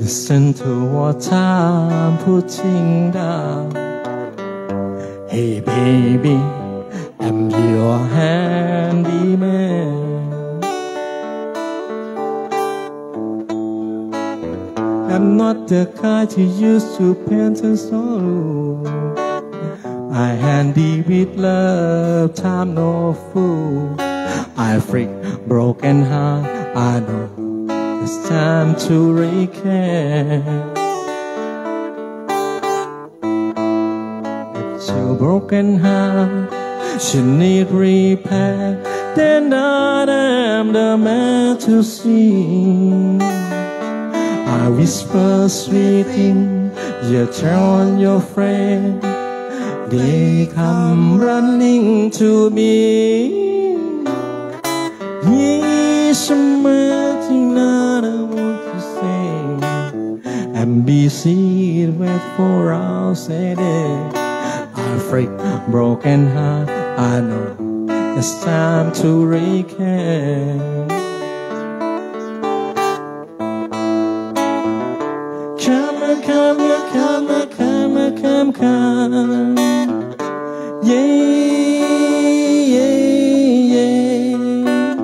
Listen to what I'm putting down. Hey baby, I'm your handyman. I'm not the guy who used to paint and sorrow. I handy with love, time no fool. I freak broken heart, I know it's time to recare. It's your broken heart, she need repair. Then I am the man to see. I whisper sweet things, you tell your friend. They come running to me. Here's something that I want to say. I'm busy, wait for hours a day. I freak broken heart, I know it's time to recare. Come. Yeah, yeah, yeah.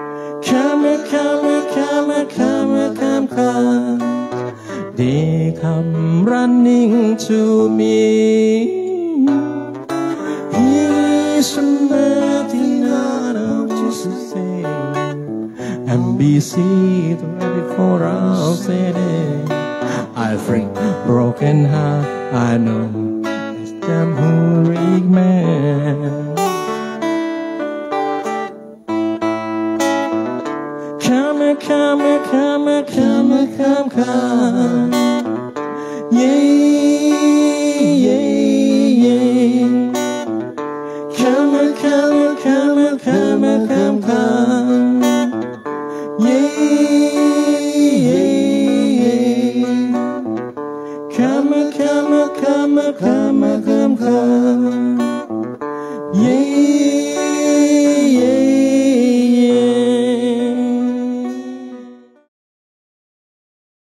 Come. They come running to me. Here's something that I want to say. I'm busy 24 hours a day. I freak broken heart, I know it's them who read man. Come. Yeah, yeah, yeah. Come. Yeah, yeah, yeah. Come.